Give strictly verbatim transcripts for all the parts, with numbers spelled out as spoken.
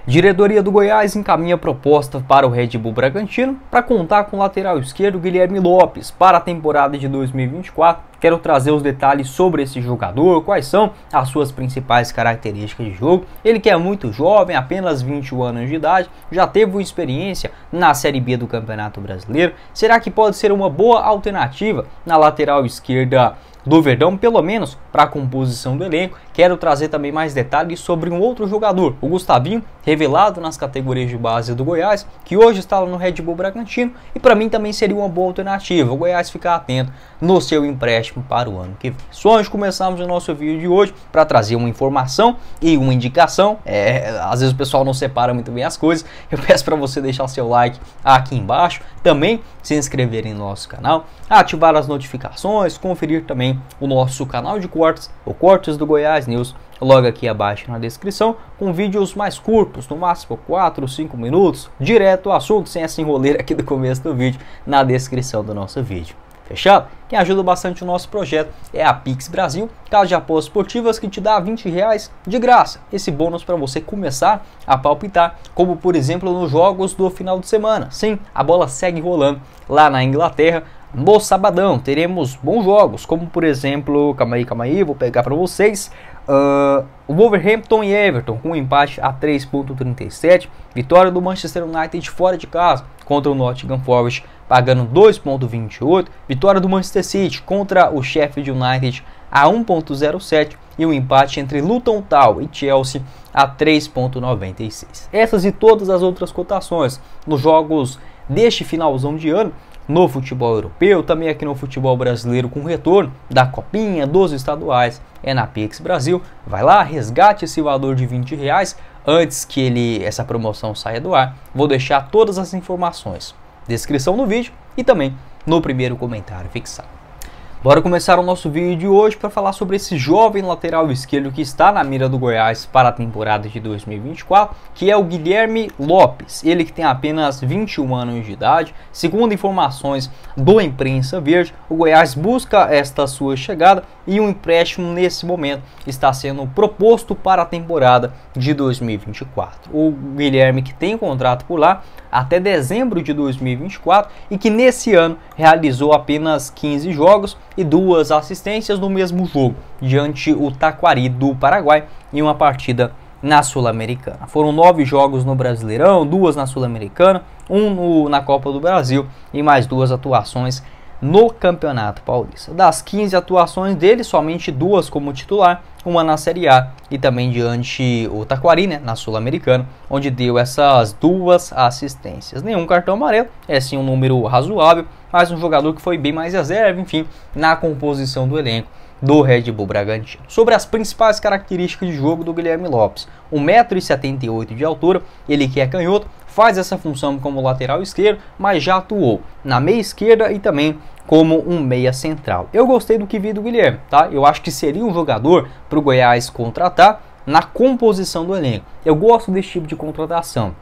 Diretoria do Goiás encaminha proposta para o Red Bull Bragantino para contar com o lateral esquerdo Guilherme Lopes para a temporada de dois mil e vinte e quatro. Quero trazer os detalhes sobre esse jogador, quais são as suas principais características de jogo. Ele que é muito jovem, apenas vinte e um anos de idade, já teve uma experiência na Série B do Campeonato Brasileiro. Será que pode ser uma boa alternativa na lateral esquerda do Verdão, pelo menos para a composição do elenco? Quero trazer também mais detalhes sobre um outro jogador, o Gustavinho, revelado nas categorias de base do Goiás, que hoje está lá no Red Bull Bragantino, e para mim também seria uma boa alternativa o Goiás ficar atento no seu empréstimo para o ano que vem. Só antes de começarmos o nosso vídeo de hoje, para trazer uma informação e uma indicação, é, às vezes o pessoal não separa muito bem as coisas, eu peço para você deixar seu like aqui embaixo, também se inscrever no nosso canal, ativar as notificações, conferir também o nosso canal de cortes, o Cortes do Goiás News, logo aqui abaixo na descrição, com vídeos mais curtos, no máximo quatro, cinco minutos, direto ao assunto, sem essa enroleira aqui do começo do vídeo, na descrição do nosso vídeo. Fechado? Quem ajuda bastante o nosso projeto é a Pix Brasil, casa de apostas esportivas que te dá vinte reais de graça. Esse bônus para você começar a palpitar, como por exemplo nos jogos do final de semana. Sim, a bola segue rolando lá na Inglaterra. No sabadão teremos bons jogos, como por exemplo, calma aí, calma aí, vou pegar para vocês. Uh, Wolverhampton e Everton com um empate a três ponto trinta e sete. Vitória do Manchester United fora de casa contra o Nottingham Forest pagando dois ponto vinte e oito. Vitória do Manchester City contra o Sheffield United a um ponto zero sete. E o um empate entre Luton Town e Chelsea a três ponto noventa e seis. Essas e todas as outras cotações nos jogos deste finalzão de ano no futebol europeu, também aqui no futebol brasileiro, com retorno da copinha, dos estaduais, é na Pix Brasil. Vai lá, resgate esse valor de vinte reais antes que ele, essa promoção saia do ar. Vou deixar todas as informações na descrição do vídeo e também no primeiro comentário fixado. Bora começar o nosso vídeo de hoje para falar sobre esse jovem lateral esquerdo que está na mira do Goiás para a temporada de dois mil e vinte e quatro, que é o Guilherme Lopes. Ele que tem apenas vinte e um anos de idade. Segundo informações do Imprensa Verde, o Goiás busca esta sua chegada e um empréstimo nesse momento está sendo proposto para a temporada de dois mil e vinte e quatro. O Guilherme que tem contrato por lá até dezembro de dois mil e vinte e quatro e que nesse ano realizou apenas quinze jogos e duas assistências no mesmo jogo, diante o Taquari do Paraguai, em uma partida na Sul-Americana. Foram nove jogos no Brasileirão, duas na Sul-Americana, um no, na Copa do Brasil e mais duas atuações no Campeonato Paulista. Das quinze atuações dele, somente duas como titular, uma na Série A e também diante o Taquari, né, na Sul-Americana, onde deu essas duas assistências. Nenhum cartão amarelo, é sim um número razoável, mas um jogador que foi bem mais reserva, enfim, na composição do elenco do Red Bull Bragantino. Sobre as principais características de jogo do Guilherme Lopes: um metro e setenta e oito de altura, ele que é canhoto, faz essa função como lateral esquerdo, mas já atuou na meia esquerda e também como um meia central. Eu gostei do que vi do Guilherme, tá? Eu acho que seria um jogador para o Goiás contratar na composição do elenco. Eu gosto desse tipo de contratação.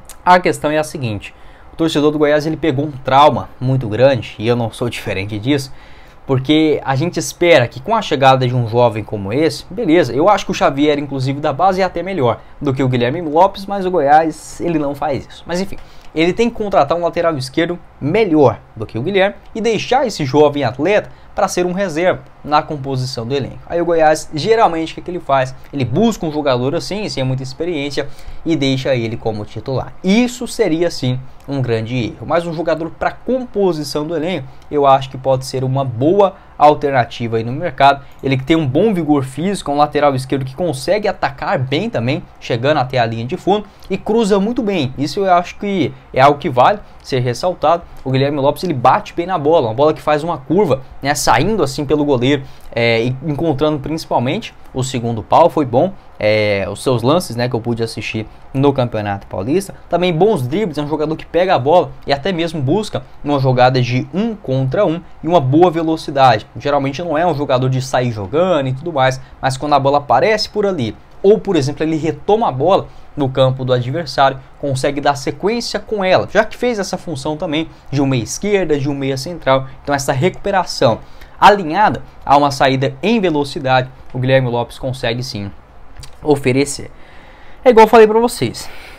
A questão é a seguinte: o torcedor do Goiás ele pegou um trauma muito grande, e eu não sou diferente disso, porque a gente espera que com a chegada de um jovem como esse, beleza, eu acho que o Xavier, inclusive da base, é até melhor do que o Guilherme Lopes, mas o Goiás, ele não faz isso. Mas enfim, ele tem que contratar um lateral esquerdo melhor do que o Guilherme e deixar esse jovem atleta para ser um reserva na composição do elenco. Aí o Goiás, geralmente, o que, que ele faz? Ele busca um jogador assim, sem muita experiência, e deixa ele como titular. Isso seria, sim, um grande erro. Mas um jogador para composição do elenco, eu acho que pode ser uma boa alternativa aí no mercado. Ele que tem um bom vigor físico, um lateral esquerdo que consegue atacar bem também, chegando até a linha de fundo e cruza muito bem. Isso eu acho que é algo que vale ser ressaltado. O Guilherme Lopes ele bate bem na bola, uma bola que faz uma curva, né, saindo assim pelo goleiro, é, e encontrando principalmente o segundo pau, foi bom. É, os seus lances, né, que eu pude assistir no Campeonato Paulista. Também bons dribles, é um jogador que pega a bola e até mesmo busca uma jogada de um contra um e uma boa velocidade. Geralmente não é um jogador de sair jogando e tudo mais, mas quando a bola aparece por ali, ou por exemplo ele retoma a bola no campo do adversário, consegue dar sequência com ela, já que fez essa função também de um meia esquerda, de um meia central. Então essa recuperação alinhada a uma saída em velocidade, o Guilherme Lopes consegue sim oferecer. É igual eu falei para vocês,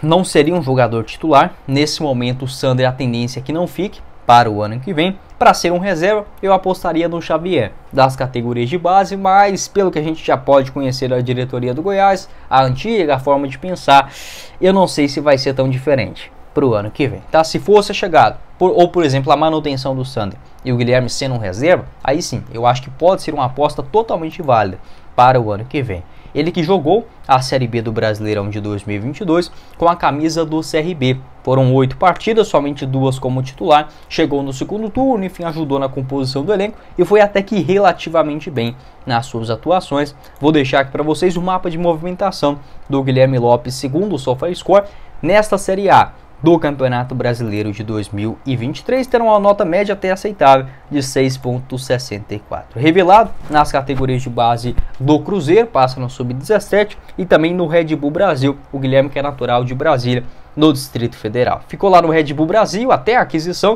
não seria um jogador titular. Nesse momento o Sander, a tendência é que não fique para o ano que vem. Para ser um reserva, eu apostaria no Xavier, das categorias de base, mas pelo que a gente já pode conhecer da diretoria do Goiás, a antiga, a forma de pensar, eu não sei se vai ser tão diferente para o ano que vem, tá? Se fosse chegado, por, ou por exemplo, a manutenção do Sander e o Guilherme sendo um reserva, aí sim, eu acho que pode ser uma aposta totalmente válida para o ano que vem. Ele que jogou a Série B do Brasileirão de dois mil e vinte e dois com a camisa do C R B. Foram oito partidas, somente duas como titular. Chegou no segundo turno, enfim, ajudou na composição do elenco e foi até que relativamente bem nas suas atuações. Vou deixar aqui para vocês o mapa de movimentação do Guilherme Lopes segundo o SofaScore nesta Série A do Campeonato Brasileiro de dois mil e vinte e três, terá uma nota média até aceitável de seis vírgula sessenta e quatro. Revelado nas categorias de base do Cruzeiro, passa no sub dezessete e também no Red Bull Brasil, o Guilherme que é natural de Brasília, no Distrito Federal. Ficou lá no Red Bull Brasil até a aquisição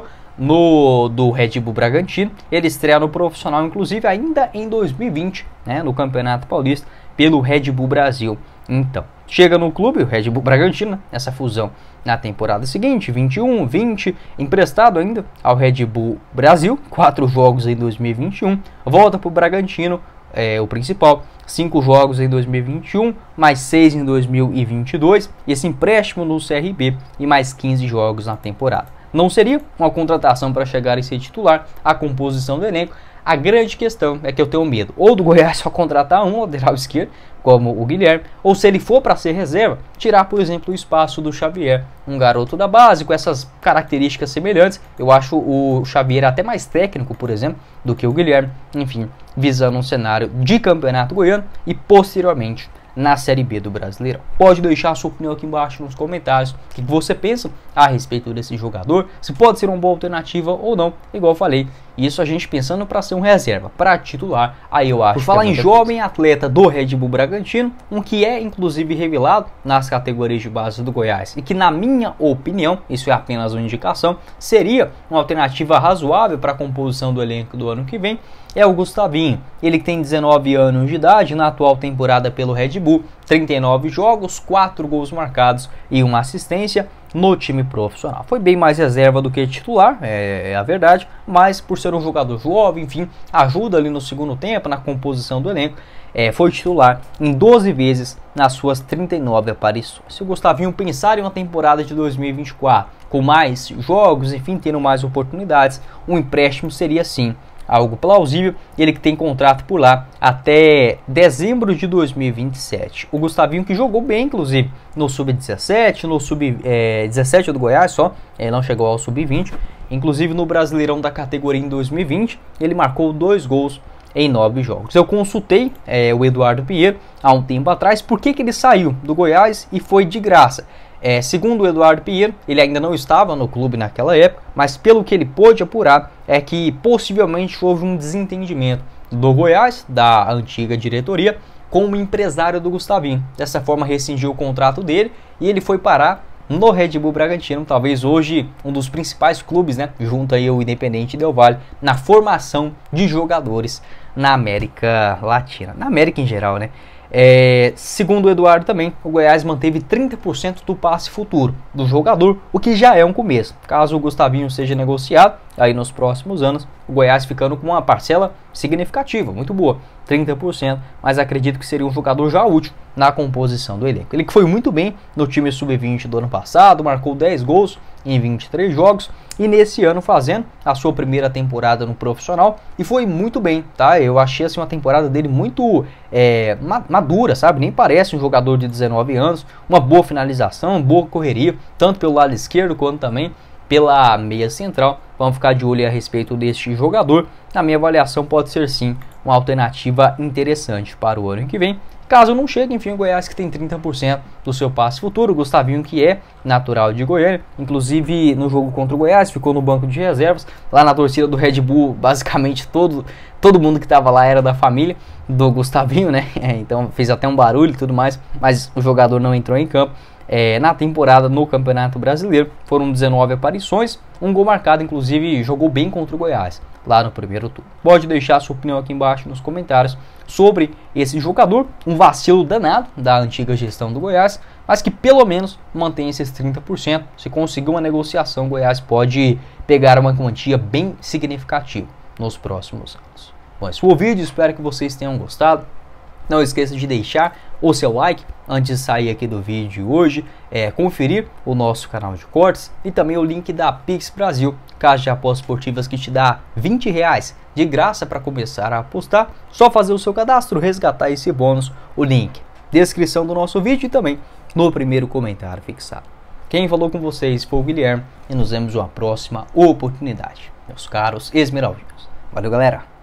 no, do Red Bull Bragantino. Ele estreia no profissional, inclusive, ainda em dois mil e vinte, né, no Campeonato Paulista, pelo Red Bull Brasil. Então, chega no clube, o Red Bull Bragantino, essa fusão na temporada seguinte, vinte e um, vinte, emprestado ainda ao Red Bull Brasil, quatro jogos em dois mil e vinte e um, volta para o Bragantino, é, o principal, cinco jogos em dois mil e vinte e um, mais seis em dois mil e vinte e dois, e esse empréstimo no C R B e mais quinze jogos na temporada. Não seria uma contratação para chegar e ser titular, a composição do elenco. A grande questão é que eu tenho medo ou do Goiás só contratar um lateral esquerdo, como o Guilherme, ou se ele for para ser reserva, tirar, por exemplo, o espaço do Xavier, um garoto da base com essas características semelhantes. Eu acho o Xavier até mais técnico, por exemplo, do que o Guilherme, enfim, visando um cenário de campeonato goiano e posteriormente na Série B do Brasileirão. Pode deixar a sua opinião aqui embaixo nos comentários, o que você pensa a respeito desse jogador, se pode ser uma boa alternativa ou não, igual eu falei, isso a gente pensando para ser um reserva, para titular, aí eu acho. Por falar em jovem atleta do Red Bull Bragantino, um que é inclusive revelado nas categorias de base do Goiás e que na minha opinião, isso é apenas uma indicação, seria uma alternativa razoável para a composição do elenco do ano que vem, é o Gustavinho. Ele que tem dezenove anos de idade, na atual temporada pelo Red Bull, trinta e nove jogos, quatro gols marcados e uma assistência no time profissional. Foi bem mais reserva do que titular, é, é a verdade, mas por ser um jogador jovem, enfim, ajuda ali no segundo tempo, na composição do elenco, é, foi titular em doze vezes nas suas trinta e nove aparições. Se o Gustavinho pensar em uma temporada de dois mil e vinte e quatro, com mais jogos, enfim, tendo mais oportunidades, um empréstimo seria sim algo plausível. Ele que tem contrato por lá até dezembro de dois mil e vinte e sete. O Gustavinho que jogou bem, inclusive, no sub dezessete, no sub dezessete do Goiás só, ele não chegou ao sub vinte. Inclusive no Brasileirão da categoria em dois mil e vinte, ele marcou dois gols em nove jogos. Eu consultei é, o Eduardo Pinheiro há um tempo atrás, por que que ele saiu do Goiás e foi de graça. É, segundo o Eduardo Pinheiro, ele ainda não estava no clube naquela época, mas pelo que ele pôde apurar, é que possivelmente houve um desentendimento do Goiás, da antiga diretoria, com o empresário do Gustavinho. Dessa forma rescindiu o contrato dele e ele foi parar no Red Bull Bragantino, talvez hoje um dos principais clubes, né, junto aí ao Independente Del Valle, na formação de jogadores na América Latina, na América em geral, né. É, segundo o Eduardo também, o Goiás manteve trinta por cento do passe futuro do jogador, o que já é um começo. Caso o Gustavinho seja negociado aí nos próximos anos, o Goiás ficando com uma parcela significativa, muito boa, trinta por cento, mas acredito que seria um jogador já útil na composição do elenco. Ele que foi muito bem no time sub vinte do ano passado, marcou dez gols em vinte e três jogos e nesse ano fazendo a sua primeira temporada no profissional e foi muito bem, tá? Eu achei assim uma temporada dele muito é, madura, sabe? Nem parece um jogador de dezenove anos, uma boa finalização, boa correria, tanto pelo lado esquerdo quanto também pela meia central. Vamos ficar de olho a respeito deste jogador. Na minha avaliação pode ser sim uma alternativa interessante para o ano que vem. Caso não chegue, enfim, o Goiás que tem trinta por cento do seu passe futuro, o Gustavinho que é natural de Goiânia, inclusive no jogo contra o Goiás, ficou no banco de reservas, lá na torcida do Red Bull, basicamente todo, todo mundo que estava lá era da família do Gustavinho, né, é, então fez até um barulho e tudo mais, mas o jogador não entrou em campo, é, na temporada no Campeonato Brasileiro. Foram dezenove aparições, um gol marcado, inclusive jogou bem contra o Goiás lá no primeiro turno. Pode deixar sua opinião aqui embaixo nos comentários sobre esse jogador, um vacilo danado da antiga gestão do Goiás, mas que pelo menos mantém esses trinta por cento. Se conseguir uma negociação, o Goiás pode pegar uma quantia bem significativa nos próximos anos. Bom, esse foi o vídeo, espero que vocês tenham gostado. Não esqueça de deixar o seu like antes de sair aqui do vídeo de hoje, é, conferir o nosso canal de cortes e também o link da Pix Brasil, casa de apostas esportivas que te dá vinte reais de graça para começar a apostar. Só fazer o seu cadastro, resgatar esse bônus, o link, descrição do nosso vídeo e também no primeiro comentário fixado. Quem falou com vocês foi o Guilherme e nos vemos numa próxima oportunidade, meus caros esmeraldinos. Valeu, galera!